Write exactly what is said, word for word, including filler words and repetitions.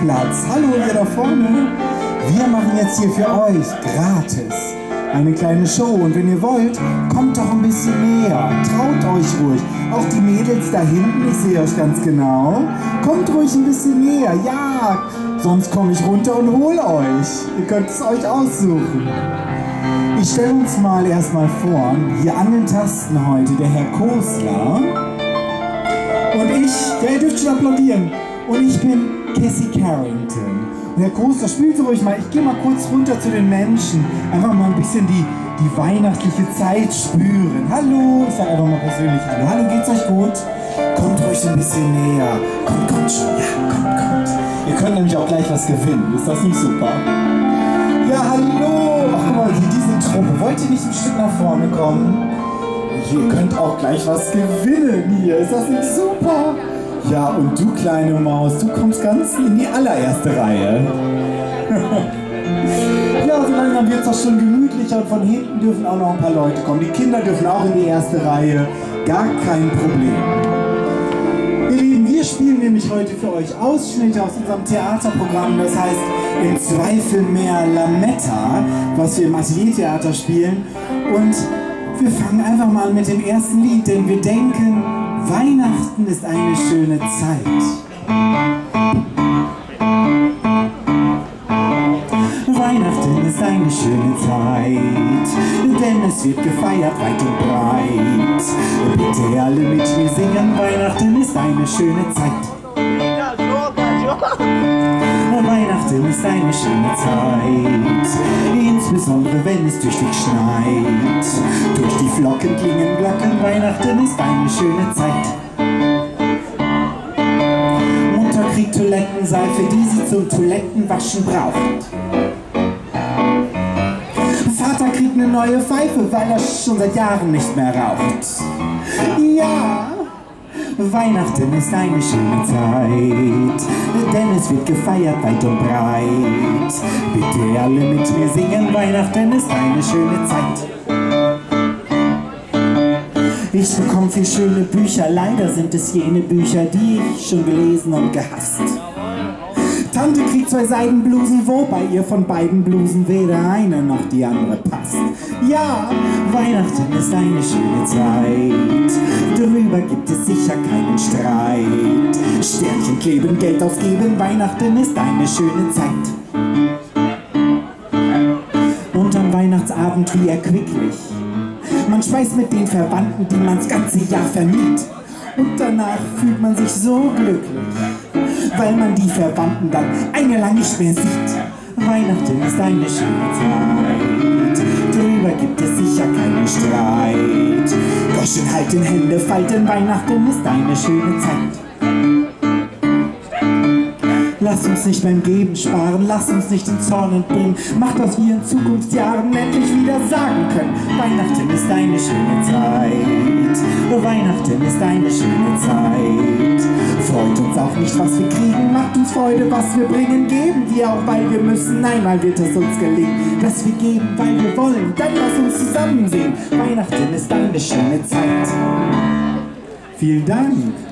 Platz. Hallo ihr da vorne. Wir machen jetzt hier für euch gratis eine kleine Show. Und wenn ihr wollt, kommt doch ein bisschen näher. Traut euch ruhig. Auch die Mädels da hinten, ich sehe euch ganz genau. Kommt ruhig ein bisschen näher. Ja, sonst komme ich runter und hole euch. Ihr könnt es euch aussuchen. Ich stelle uns mal erstmal vor, hier an den Tasten heute der Herr Kosler. Und ich, ja, ihr dürft schon applaudieren. Und ich bin Cassie Carrington. Und Herr Kosler, spielt so ruhig mal. Ich gehe mal kurz runter zu den Menschen. Einfach mal ein bisschen die, die weihnachtliche Zeit spüren. Hallo, ich sage einfach mal persönlich Hallo. Hallo, geht's euch gut? Kommt ruhig ein bisschen näher. Kommt, kommt schon. Ja, kommt, kommt. Ihr könnt nämlich auch gleich was gewinnen. Ist das nicht super? Ja, hallo. Ach, guck mal, hier diese Truppe. Wollt ihr nicht ein Stück nach vorne kommen? Ihr könnt auch gleich was gewinnen hier. Ist das nicht super? Ja, und du kleine Maus, du kommst ganz in die allererste Reihe. Ja, so langsam wird es auch schon gemütlicher und von hinten dürfen auch noch ein paar Leute kommen. Die Kinder dürfen auch in die erste Reihe. Gar kein Problem. Ihr Lieben, wir spielen nämlich heute für euch Ausschnitte aus unserem Theaterprogramm. Das heißt, im Zweifel mehr Lametta, was wir im Ateliertheater spielen. Und wir fangen einfach mal an mit dem ersten Lied, denn wir denken, Weihnachten ist eine schöne Zeit. Weihnachten ist eine schöne Zeit, denn es wird gefeiert weit und breit. Bitte alle mit mir singen, Weihnachten ist eine schöne Zeit. Weihnachten ist eine schöne Zeit, insbesondere wenn es tüchtig schneit. Durch die Flocken klingen Glocken, Weihnachten ist eine schöne Zeit. Mutter kriegt Toilettenseife, die sie zum Toilettenwaschen braucht. Vater kriegt eine neue Pfeife, weil er schon seit Jahren nicht mehr raucht. Ja! Weihnachten ist eine schöne Zeit, denn es wird gefeiert weit und breit. Bitte alle mit mir singen, Weihnachten ist eine schöne Zeit. Ich bekomme viel schöne Bücher, leider sind es jene Bücher, die ich schon gelesen und gehasst. Tante kriegt zwei Seidenblusen, wobei ihr von beiden Blusen weder eine noch die andere passt. Ja, Weihnachten ist eine schöne Zeit, darüber gibt es sicher keinen Streit. Sternchen kleben, Geld ausgeben, Weihnachten ist eine schöne Zeit. Und am Weihnachtsabend wie erquicklich, man speist mit den Verwandten, die man das ganze Jahr vermied. Und danach fühlt man sich so glücklich, weil man die Verwandten dann ein Jahr lang nicht mehr sieht. Weihnachten ist eine schöne Zeit, darüber gibt es sicher keinen Streit. Goschen halten, Hände falten, Weihnachten ist eine schöne Zeit. Lass uns nicht beim Geben sparen, lass uns nicht in Zorn entbringen. Macht, was wir in Zukunftsjahren endlich wieder sagen können. Weihnachten ist eine schöne Zeit, Weihnachten ist eine schöne Zeit. Freut uns auch nicht, was wir kriegen, macht uns Freude, was wir bringen. Geben wir auch, weil wir müssen, einmal wird es uns gelingen. Dass wir geben, weil wir wollen, dann lass uns zusammen singen. Weihnachten ist eine schöne Zeit. Vielen Dank.